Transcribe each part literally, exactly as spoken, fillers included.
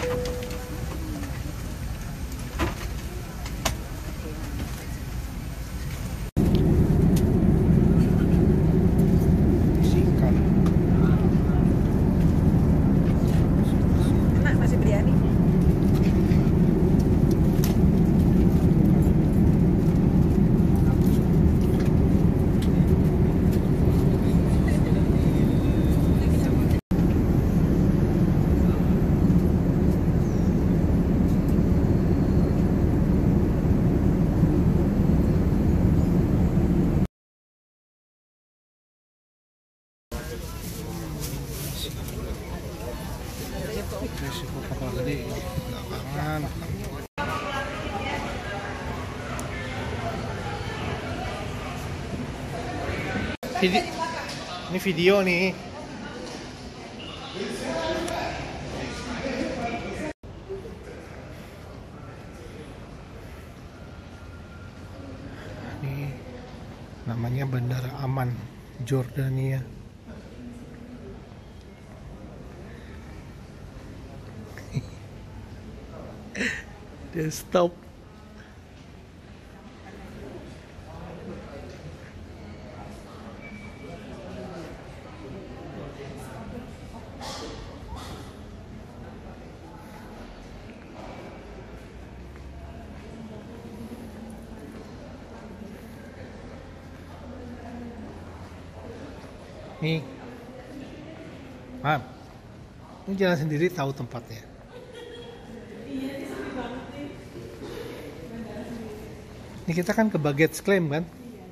Resiko kapal gede belakangan. Video, ini video nih. Ini namanya Bandara Amman, Jordania. Dia stop. Nih, maaf, ini jalan sendiri tahu tempatnya. Ini kita kan ke Baggage Claim kan?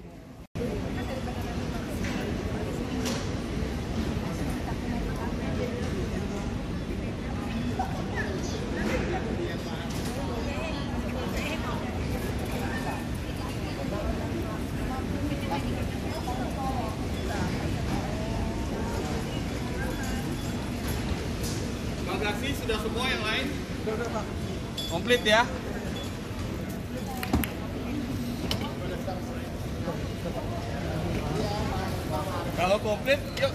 Bagasi sudah semua yang lain? Sudah, Pak. Komplit ya? Kalau komplit, yuk.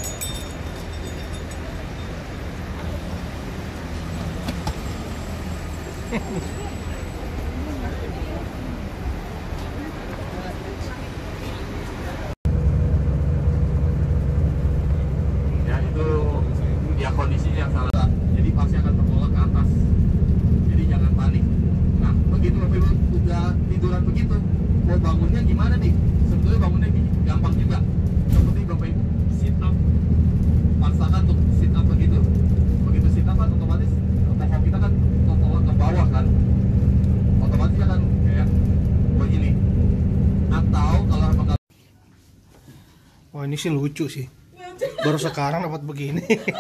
Ya itu dia kondisinya yang salah, jadi pasti akan terbawa ke atas. Jadi jangan panik. Nah begitu Bapak Ibu udah tiduran begitu, mau bangunnya gimana nih? Sebetulnya bangunnya gampang juga. Yang penting Bapak Ibu sit up, paksakan untuk sit up begitu. Begitu sit up kan otomatis kepala kita kan ke bawah kan, otomatis akan kayak begini. Atau kalau emang Wah ini sih lucu sih. Baru sekarang dapat begini.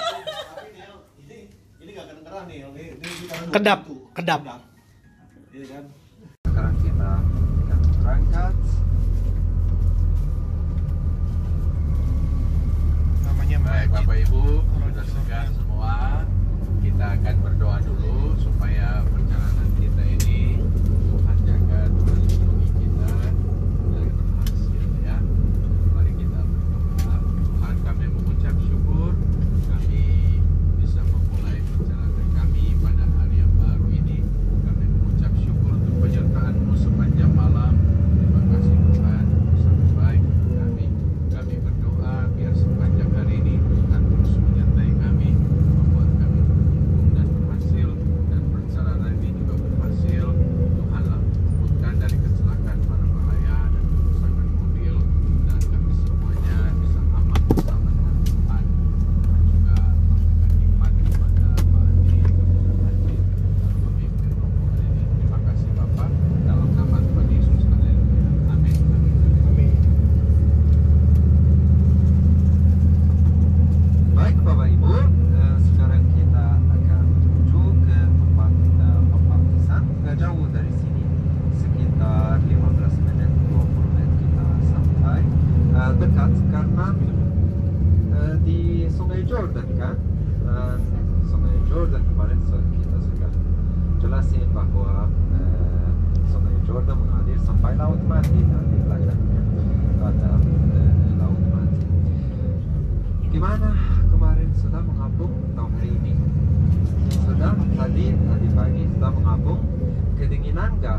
Ini nggak kedengeran nih, Kedap, kedap. Ini kan. sekarang kita akan berangkat. Namanya Baik Majid. Bapak Ibu, sudah segar semua. Kita akan berdoa dulu supaya perjalanan kita ini Tuhan jaga, Tuhan lindungi kita dan berhasil ya. Mari kita berdoa. Tuhan, kami mengucap syukur kami bisa memulai perjalanan kami pada hari yang baru ini. Kami mengucap syukur untuk penyertaan-Mu sepanjang malam. Terima kasih Tuhan, sangat baik kami. Kami berdoa biar sepanjang hari ini Tuhan terus menyertai kami, membuat kami beruntung dan berhasil, dan perjalanan ini juga berhasil. Tuhan luputkan dari kecelakaan para bahaya dan kerusakan mobil, dan kami semuanya bisa aman bersama dengan Tuhan. Tuhan juga memberikan nikmat kepada Pak Andi, kepada Haji, pemimpin rombongan ini. Terima kasih Bapak, dalam nama Tuhan Yesus, haleluya, amin, amin. Amin. Baik Bapak Ibu, eh, sekarang kita akan menuju ke tempat eh, pembaptisan. Nggak jauh dari sini, sekitar lima belas menit, dua puluh menit kita sampai. Eh, dekat karena eh, di Sungai Jordan kan. Eh, Sungai Jordan kemarin so- kita sudah jelasin bahwa eh, Sungai Jordan mengalir sampai Laut Mati dan di belakangnya ada eh, Laut Mati. Gimana kemarin sudah mengapung tahun ini? Sudah? Tadi Jadi tadi pagi kita mengapung, kedinginan nggak?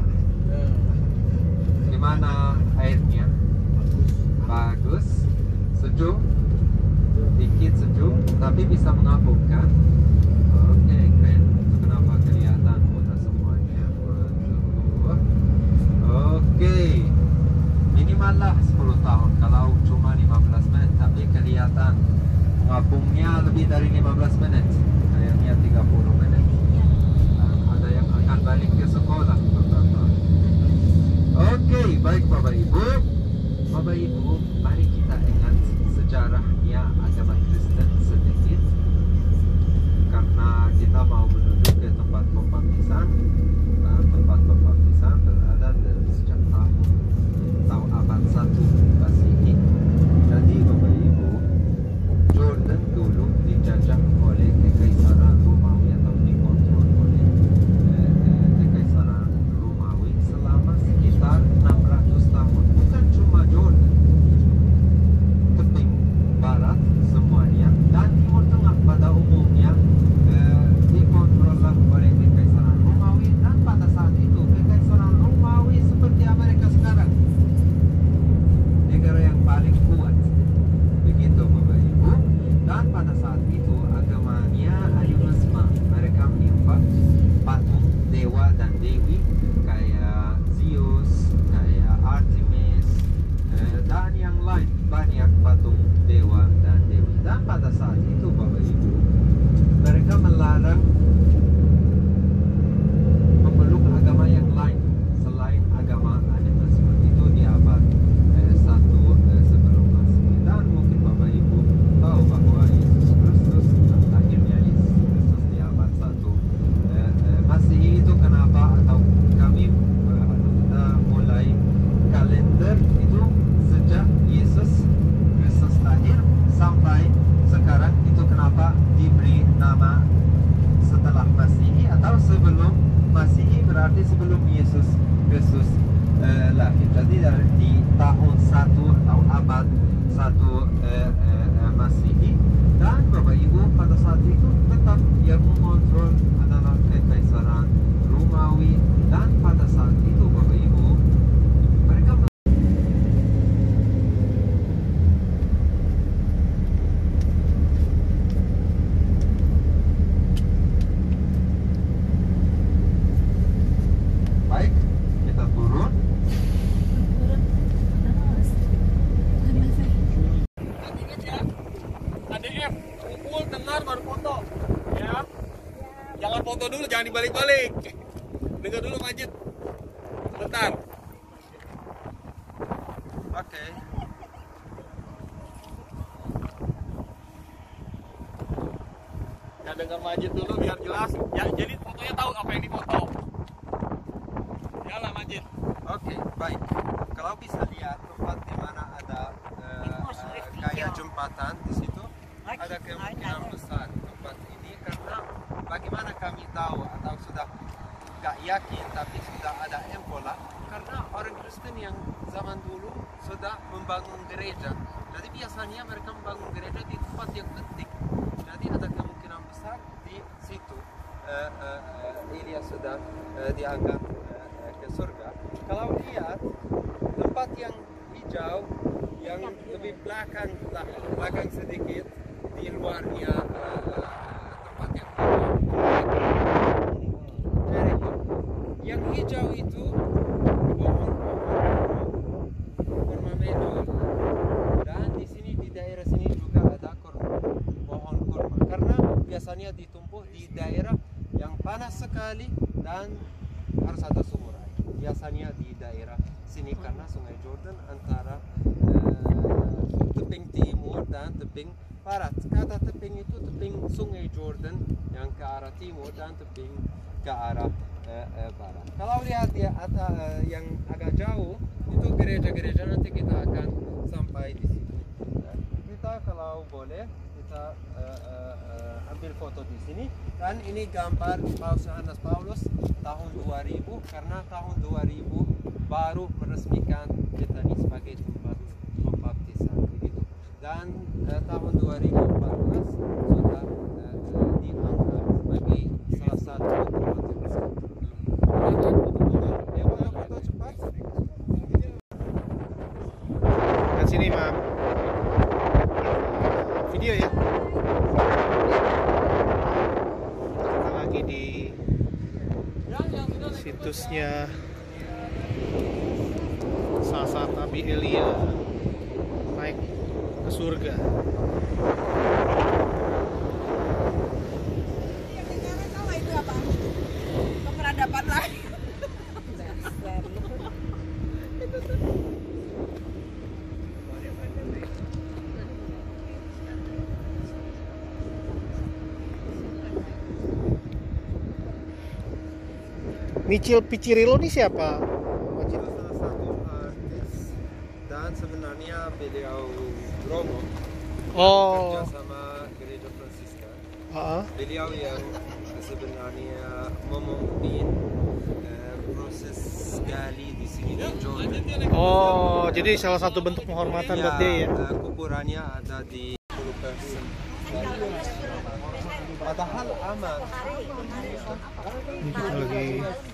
Gimana airnya? Bagus, sejuk, dikit sejuk, tapi bisa mengapung kan? Oke, keren. Itu kenapa kelihatan mudah semuanya. Waduh. Oke, minimal lah sepuluh tahun. Kalau cuma lima belas menit, tapi kelihatan mengapungnya lebih dari lima belas menit. Kayaknya tiga puluh menit. Dan ada yang akan balik ke sekolah beberapa. Oke, baik Bapak Ibu. Bapak Ibu, mari kita ingat sejarahnya agama Kristen sedikit. Karena kita mau menuju ke tempat pembaptisan. Nah, tempat pembaptisan berada dari sejak tahun atau abad satu Masehi. Jadi Bapak Ibu, Jordan dulu dijajah oleh Kekaisaran Romawi atau dikontrol oleh eh, eh, Kekaisaran Romawi selama sekitar enam ratus tahun. Bukan cuma Jordan, teping barat semuanya dan Timur Tengah pada umumnya eh, dikontrol oleh Kekaisaran Romawi. Dan pada saat itu Kekaisaran Romawi seperti Amerika sekarang, negara yang paling kuat. Begitu Bapak Ibu. Dan pada saat itu agamanya animisme. Mereka menyembah patung dewa dan dewi kayak Zeus, kayak Artemis, eh, dan yang lain. Banyak patung dewa dan dewi. Dan pada saat itu Bapak Ibu, mereka melarang memeluk agama yang lain selain agama animisme. Itu di abad eh, satu eh, sebelum Masehi. Dan mungkin Bapak Ibu tahu bahwa Yesus Kristus, akhirnya Yesus Kristus di abad satu eh, eh, Masehi itu kenapa, atau kami eh, kita mulai kalender itu sejak Yesus Kristus lahir sampai sekarang. Itu kenapa diberi nama setelah Masehi atau sebelum Masehi, berarti sebelum Yesus Kristus eh, lahir. Jadi dari di tahun satu atau abad satu eh, eh, Masehi. Dan Bapak Ibu, pada saat itu tetap yang mengontrol adalah Kekaisaran Romawi. Dan pada saat itu Bapak Ibu, mereka baik, kita turun. Ingat ya, A D M, kumpul, dengar, baru foto. Ya. Jangan foto dulu, jangan dibalik-balik. Dengar dulu Majid. Bentar. Oke. Ya dengar Majid dulu biar jelas. Ya jadi fotonya tahu apa yang difoto. Yalah Majid. Oke, baik. Kalau bisa lihat tempat di mana ada eh, eh, kayak jembatan di situ, ada kemungkinan besar tempat ini. Karena bagaimana kami tahu atau sudah gak yakin tapi sudah ada empola, karena orang Kristen yang zaman dulu sudah membangun gereja. Jadi biasanya mereka membangun gereja di tempat yang penting. Jadi ada kemungkinan besar di situ uh, uh, uh, Elia sudah uh, diangkat uh, ke surga. Kalau lihat tempat yang hijau, yang lebih belakang lah, belakang sedikit di luarnya uh, uh, tempat yang hijau. Yang hijau itu pohon-pohon kurma medul, dan di sini di daerah sini juga ada pohon kurma. Karena biasanya ditumbuh di daerah yang panas sekali dan harus ada sumur air. Biasanya di daerah sini karena Sungai Jordan antara uh, tebing timur dan tebing barat. Kata tebing itu tebing Sungai Jordan yang ke arah timur dan tebing ke arah uh, uh, barat. Kalau lihat ya atau uh, yang agak jauh itu gereja-gereja, nanti kita akan sampai di situ. Uh, kita kalau boleh kita uh, uh, uh, ambil foto di sini. Dan ini gambar Paus Yohanes Paulus tahun dua ribu, karena tahun dua ribu baru meresmikan Betani sebagai tempat pembaptisan begitu. Dan uh, tahun dua ribu empat belas sudah uh, uh, dianggap sebagai salah satu Lihat sini, Mam. Video ya. Kita lagi di situsnya Sasa Tabi Elia naik ke surga. Itu apa? Keperadaban lain. Micil Picirilo ini siapa? Itu salah satu artis dan sebenarnya beliau Romo Oh, kerja sama gereja Fransiskan. ah, Beliau yang sebenarnya memimpin eh, proses gali di sini di Jordan. oh, jadi salah satu bentuk penghormatan buat dia ya. eh, kuburannya ada di sepuluh persen. Padahal aman. Ini kita lagi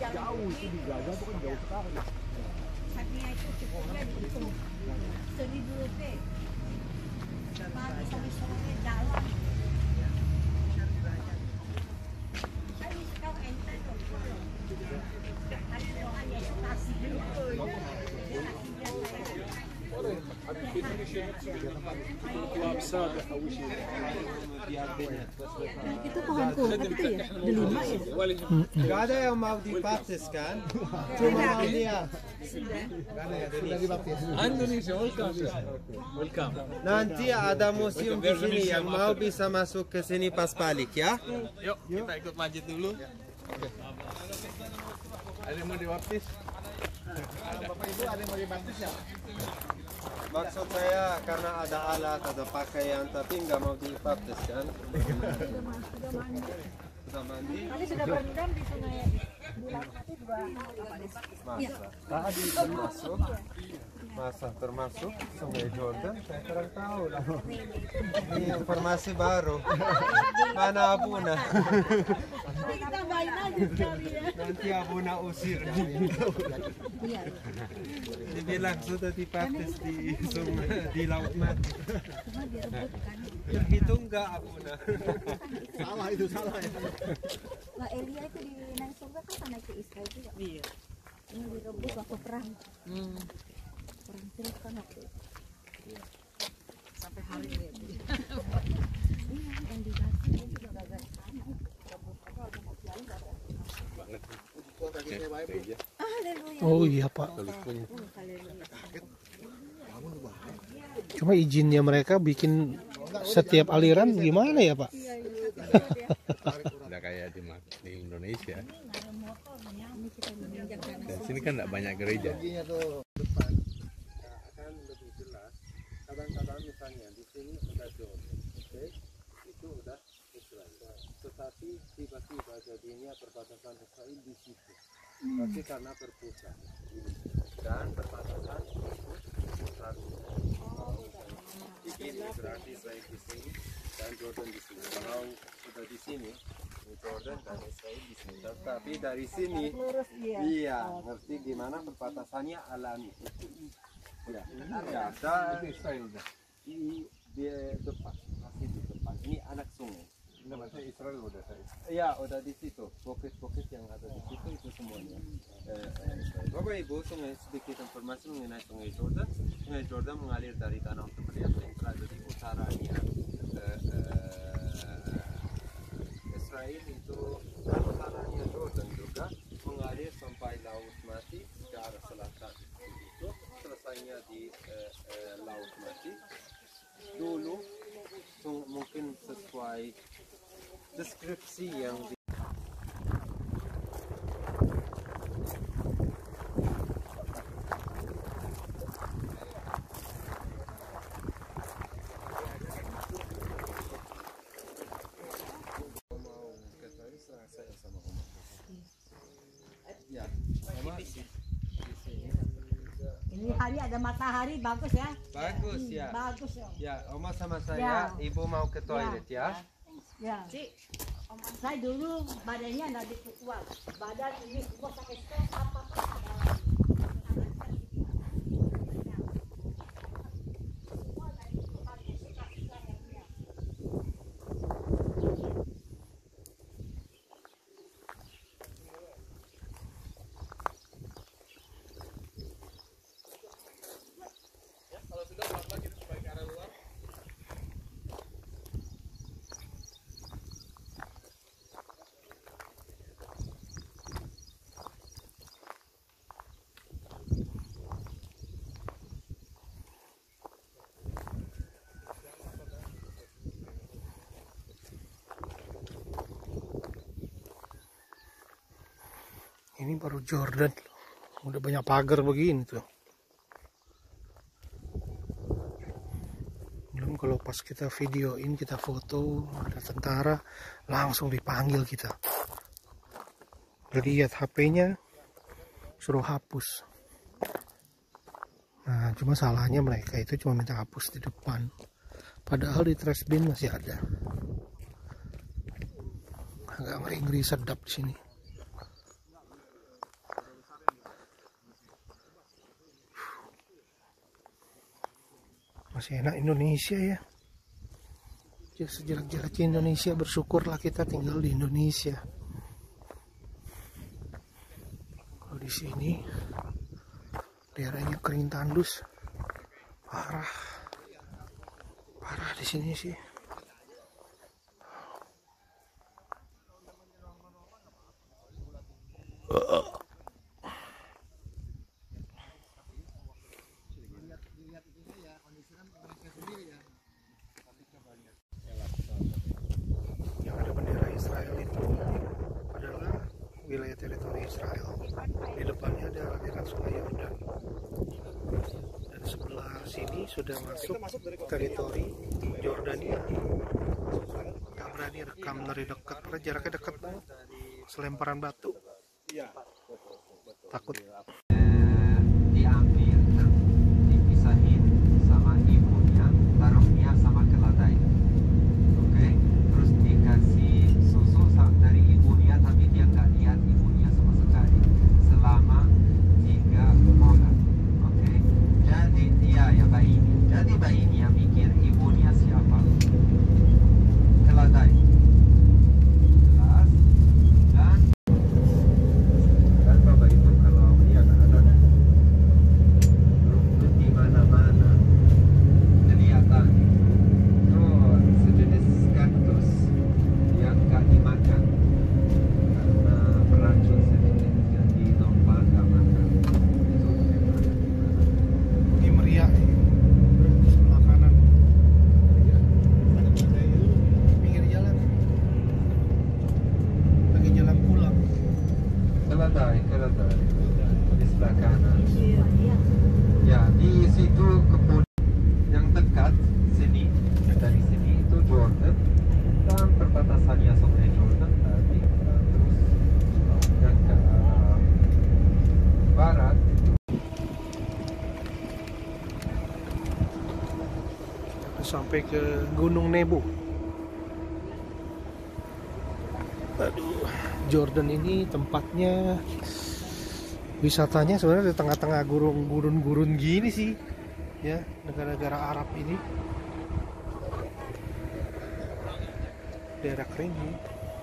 Itu pohon kurma itu ya? Delima ya? Gak ada yang mau dibaptis kan? Cuma mau dia. Indonesia, welcome. Welcome. Nanti ada museum di sini yang mau bisa masuk ke sini pas balik ya. Yuk, kita ikut masjid dulu. Ada yang mau dibaptis? Bapak Ibu ada yang mau dibaptis ya? Maksud saya karena ada alat, ada pakaian, tapi nggak mau dibaptis kan? Sudah mandi? Tadi sudah berendam di sungai di laut mati juga. Masa? Tadi termasuk? Masa termasuk Sungai Jordan? Saya kurang tahu lah. Ini informasi baru. Mana Abuna? Kita main aja sekali ya. Nanti Abuna usir. Dibilang sudah dibaptis di sungai di laut mati. Terhitung nggak Abuna? salah itu salah ya. Nah, Elia itu di naik surga kan naik ke Israel juga. Iya. Ini direbus waktu perang. Hmm. Perang terus kan waktu itu. Sampai hari ini. Iya, yang di Gaza itu juga gagal sama. Rebus apa ada mau jalan nggak ada. Haleluya. Oh iya, Pak. Haleluya. Cuma izinnya mereka bikin setiap aliran gimana ya, Pak? Udah kayak di, di Indonesia. Dan sini kan tidak banyak gereja. Akan lebih jelas. Kadang-kadang misalnya di sini ada Jordan, oke? Itu udah Israel. Tetapi tiba-tiba jadinya perbatasan Israel di situ. Tapi karena berpusat dan perbatasan ini berarti Israel di sini dan Jordan di sini. Kalau sudah di sini, Jordan dan Israel di sini. Tapi dari sini, iya, ngerti gimana perbatasannya alami itu. Ya, ya, dan di, di depan, masih di depan. Ini anak sungai. Namanya Israel udah saya. Iya, udah di situ. Bukit-bukit yang ada di situ itu semuanya. Eh, eh, Bapak Ibu, sungai sedikit informasi mengenai Sungai Jordan. Sungai Jordan mengalir dari Danau Tiberias yang berada di utaranya eh, eh, Israel itu, dan utaranya Jordan juga mengalir sampai Laut Mati ke arah selatan. Itu selesainya di eh, eh, Laut Mati. Dulu mungkin sesuai deskripsi yang di mau ketahui saya sama Oma. Ya, Oma di sini. Ini hari ada matahari bagus ya. Bagus ya. Bagus ya. Ya, Oma sama Ya. saya, Ibu mau ke toilet ya. Ya. Saya dulu badannya nggak dikuat, badan ini kuat pakai stres apa apa ada. Kalau sudah pelan-pelan kita kembali ke arah luar. Ini baru Jordan, udah banyak pagar begini tuh. Belum kalau pas kita videoin, kita foto, ada tentara, langsung dipanggil kita. Lihat H P-nya, suruh hapus. Nah, cuma salahnya mereka itu cuma minta hapus di depan. Padahal di trash bin masih ada. Agak ngeri-ngeri sedap di sini. Masih enak Indonesia ya. Sejelek-jeleknya Indonesia, bersyukurlah kita tinggal di Indonesia. Kalau di sini daerahnya kering tandus, parah, parah di sini sih. Yang ada bendera Israel itu adalah wilayah teritori Israel. Di depannya ada aliran sungai Yordan. Dan sebelah sini sudah masuk teritori Jordania. Gak berani rekam dari dekat, karena jaraknya dekat banget. Selemparan batu. Takut. Diambil, dipisahin sama ibunya, taruh dia sama keledai. Oke, terus dikasih susu dari ibunya, tapi dia nggak lihat ibunya sama sekali selama tiga bulan. Oke, jadi dia ya bayi ini. Jadi bayi ini yang mikir ibunya siapa? Keledai. Jelas. Dan dan bapak itu kalau dia ada rumput di mana-mana kelihatan itu sejenis kaktus yang nggak dimakan karena beracun sedikit, jadi domba nggak makan. Itu memang Ini meriah nih. Sebelah kanan. Pinggir jalan. Lagi jalan pulang. keledai, keledai di sebelah kanan. Iya, iya. Ya, di situ kebun yang dekat sini, dari sini itu Jordan, dan perbatasannya sungai Jordan tadi, dan terus yang ke barat Sampai ke Gunung Nebo. Aduh, Jordan ini tempatnya, wisatanya sebenarnya di tengah-tengah gurun-gurun-gurun gini sih, ya, negara-negara Arab ini. Daerah kering nih.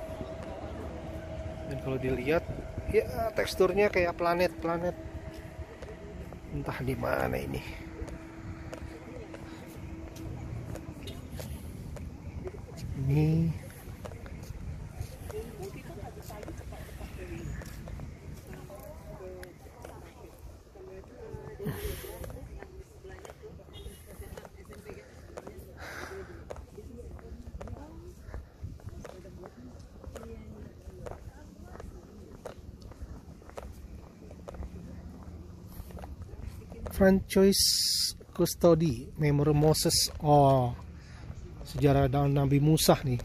Dan kalau dilihat, ya teksturnya kayak planet-planet. Entah di mana ini. Ini Francois Custody Memorial Moses. Oh, sejarah daun Nabi Musa nih.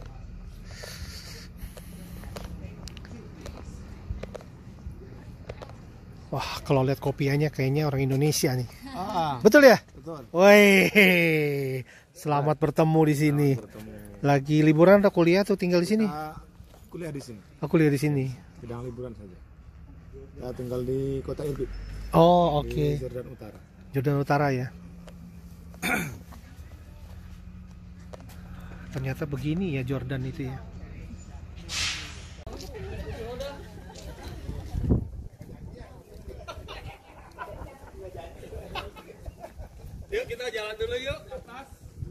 Wah, kalau lihat kopiannya kayaknya orang Indonesia nih. Ah, Betul ya? betul. Woi, selamat bertemu di sini. Bertemu. Lagi liburan atau kuliah tuh tinggal di sini? Kita kuliah di sini. Aku lihat di sini. Sedang liburan saja. Ya tinggal di kota Idlib. Oh, oke. Di Jordan Utara. Jordan Utara ya. Ternyata begini ya Jordan itu ya. Yuk kita jalan dulu yuk ke atas.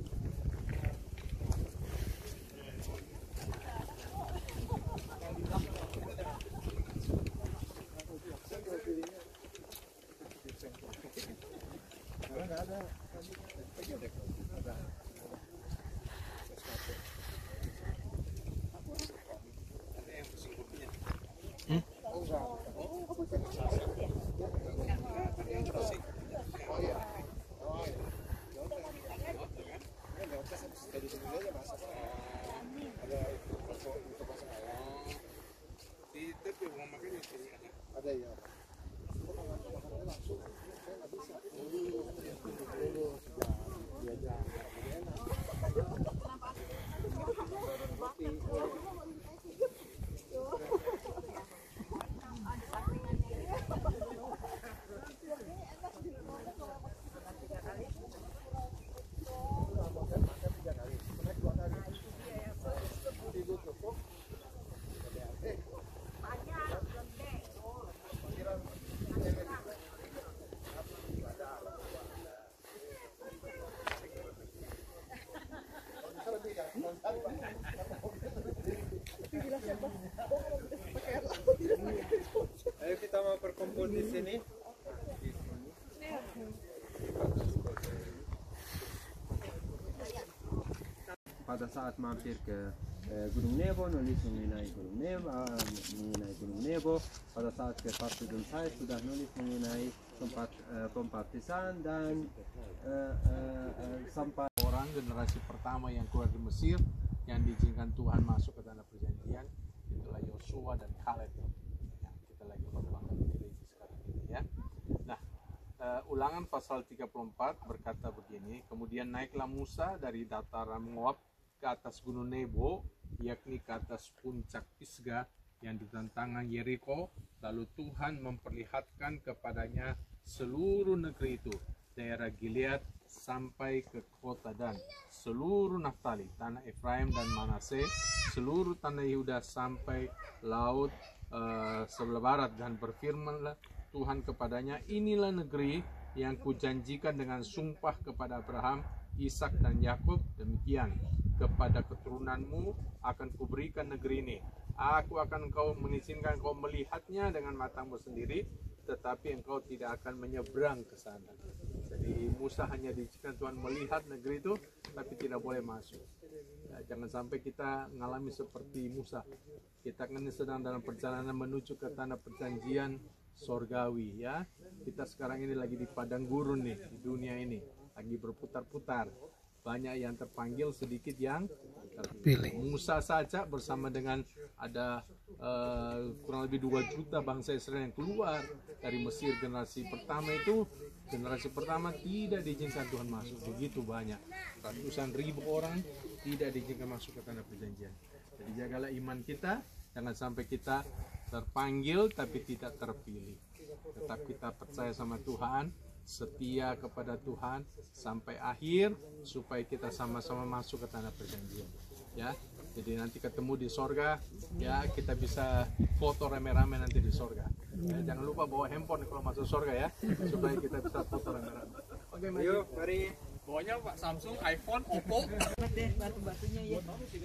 Ayo kita mau berkumpul di sini. Pada saat mampir ke eh, Gunung Nebo, nulis mengenai Gunung Nebo, uh, mengenai Gunung Nebo. Pada saat ke Partizan saya sudah nulis mengenai tempat uh, pembaptisan dan uh, uh, uh, sampai Orang generasi pertama yang keluar di Mesir yang diizinkan Tuhan masuk ke tanah perjanjian itulah Yosua dan Kaleb yang kita lagi perjuangkan di gereja sekarang ini ya. Nah, uh, Ulangan pasal tiga puluh empat berkata begini, kemudian naiklah Musa dari dataran Moab ke atas gunung Nebo, yakni ke atas puncak Pisgah yang di tantangan Yeriko, lalu Tuhan memperlihatkan kepadanya seluruh negeri itu, daerah Gilead sampai ke kota Dan, seluruh Naftali, tanah Efraim dan Manase, seluruh tanah Yehuda sampai laut uh, sebelah barat, dan berfirmanlah Tuhan kepadanya, inilah negeri yang kujanjikan dengan sumpah kepada Abraham, Ishak dan Yakub, demikian kepada keturunanmu akan kuberikan negeri ini. Aku akan engkau mengizinkan engkau melihatnya dengan matamu sendiri, tetapi engkau tidak akan menyeberang ke sana. Jadi Musa hanya diizinkan Tuhan melihat negeri itu, tapi tidak boleh masuk. Ya, jangan sampai kita mengalami seperti Musa. Kita kan sedang dalam perjalanan menuju ke tanah perjanjian sorgawi ya. Kita sekarang ini lagi di padang gurun nih, di dunia ini lagi berputar-putar. Banyak yang terpanggil, sedikit yang terpilih. Musa saja bersama dengan ada uh, kurang lebih dua juta bangsa Israel yang keluar dari Mesir generasi pertama itu, generasi pertama tidak diizinkan Tuhan masuk. Begitu banyak, ratusan ribu orang tidak diizinkan masuk ke tanah perjanjian. Jadi jagalah iman kita, jangan sampai kita terpanggil tapi tidak terpilih. Tetap kita percaya sama Tuhan, setia kepada Tuhan sampai akhir, supaya kita sama-sama masuk ke tanah perjanjian ya. Jadi nanti ketemu di sorga ya, kita bisa foto rame-rame nanti di sorga ya. Jangan lupa bawa handphone kalau masuk sorga ya, supaya kita bisa foto rame-rame. Oke, mari. yuk, mari. Bawanya Pak Samsung, iPhone, Oppo. deh batu-batunya ya.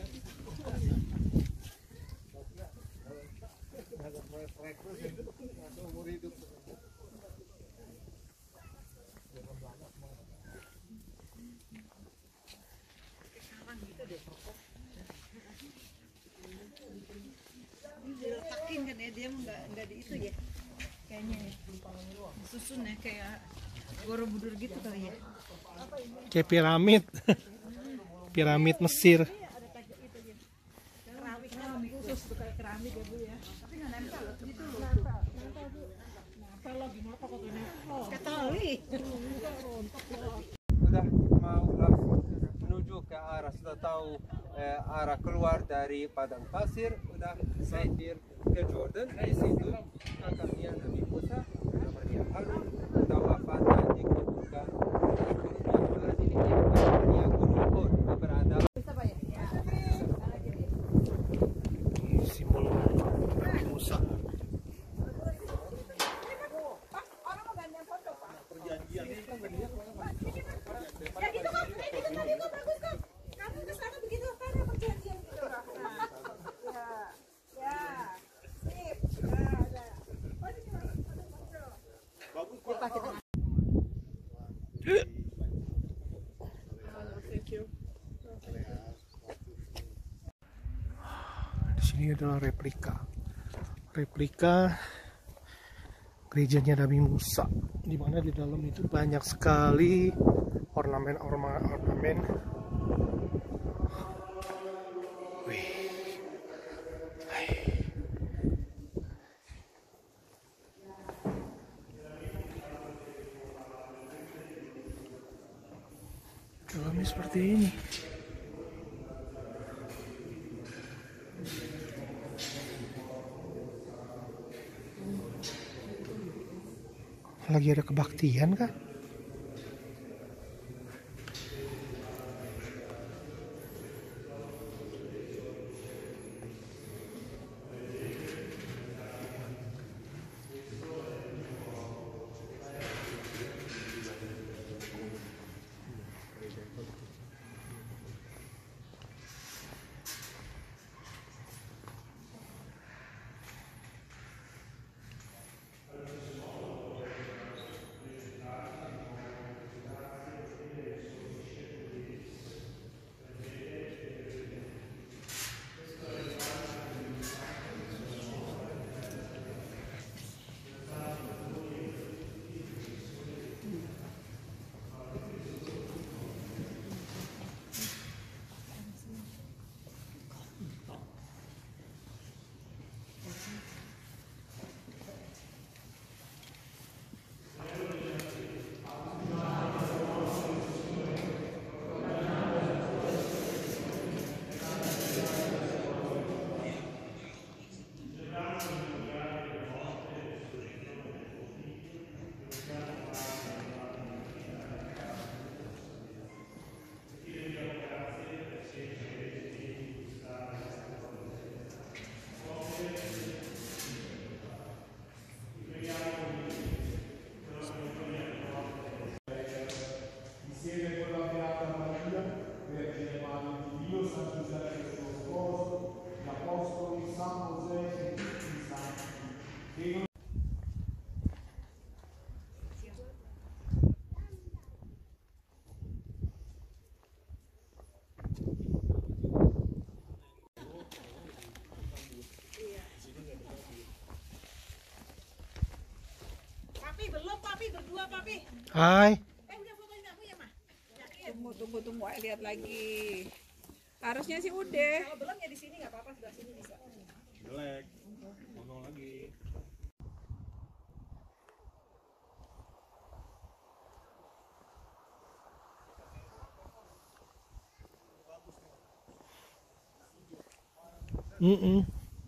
Diletakin kan ya, dia nggak nggak di itu ya kayaknya ya, susun ya kayak Borobudur gitu kali ya. Kayak piramid. Piramid Mesir. Keramik keramik khusus tuh kayak keramik ya Bu ya, tapi nggak nempel loh gitu loh. Nempel loh gimana kok ini kayak tali. Udah mau langsung menuju ke ada arah, sudah tahu eh, arah keluar dari padang pasir, udah menyindir ke Jordan. Di situ kakaknya Nabi Musa namanya Harun udah wafat dan dikuburkan di namanya Gunung Hud berada. Ini simbol Nabi Musa. Di sini adalah replika, replika gerejanya Nabi Musa, di mana di dalam itu banyak sekali ornamen-ornamen. Wih. Hai. Dalamnya seperti ini. Lagi ada kebaktian kah? Papi belum, papi berdua papi. Hai. Eh udah fotoin kamu ya mah. Tunggu tunggu tunggu, ayo lihat lagi. Harusnya sih udah. Kalau belum ya di sini nggak apa-apa, sebelah sini bisa. Jelek. Ngomong lagi. Mm -mm.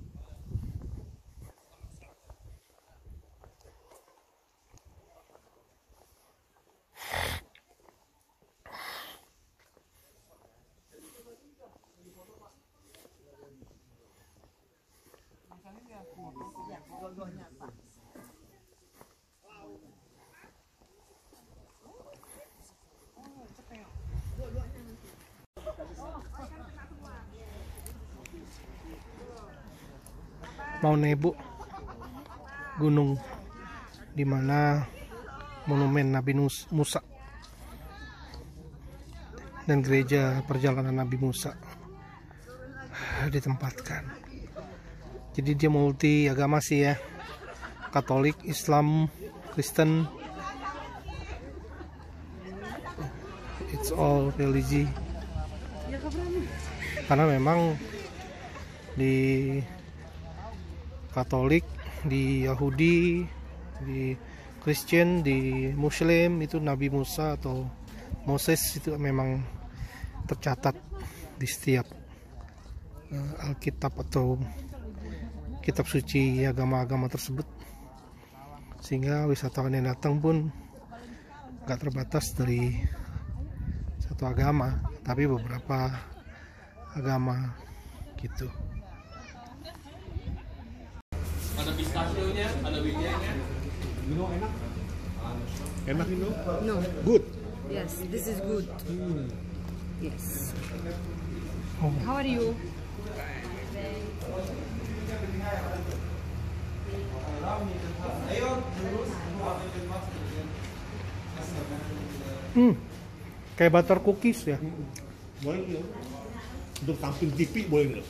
Mau Nebo, gunung di mana monumen Nabi Musa dan gereja perjalanan Nabi Musa ditempatkan. Jadi dia multi agama sih ya, Katolik, Islam, Kristen, it's all religi. Karena memang di Katolik, di Yahudi, di Kristen, di Muslim itu Nabi Musa atau Moses itu memang tercatat di setiap uh, Alkitab atau kitab suci agama-agama tersebut, sehingga wisatawan yang datang pun gak terbatas dari satu agama, tapi beberapa agama gitu. Ada pistachio-nya, ada bijinya. Mino enak? Enak Mino? No. Good. Yes, this is good. Hmm. Yes. Oh. How are you? Hmm. Kayak butter cookies ya. Boleh nggak? Untuk samping T V boleh nggak?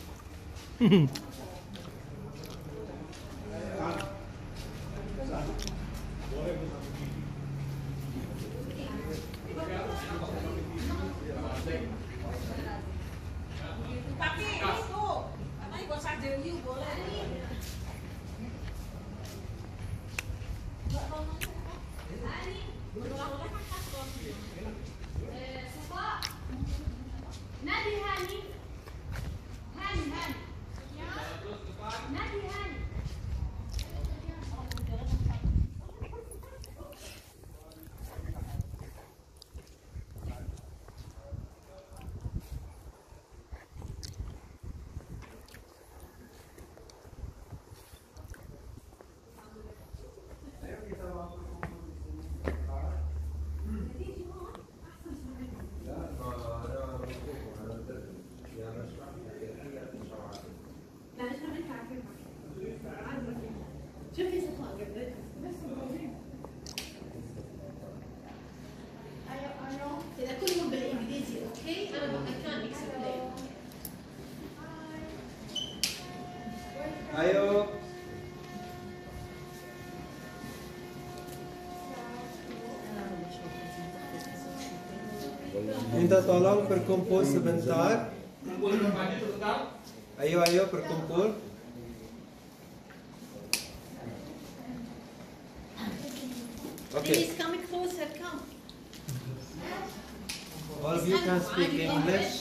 Ayo. Minta tolong berkumpul sebentar. Ayo, ayo berkumpul. Okay. Please come closer, come. All of you can speak English.